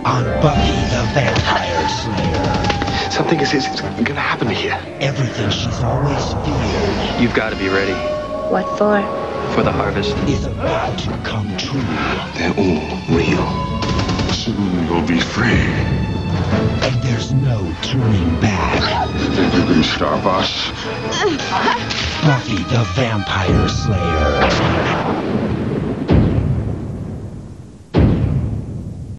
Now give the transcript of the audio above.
on Buffy the Vampire Slayer. Something is gonna happen here. Everything she's always feared. You've got to be ready. What for? For the harvest. Is about to come true. They're all real. Soon you'll be free. And there's no turning back. Think you can stop us? Buffy the Vampire Slayer.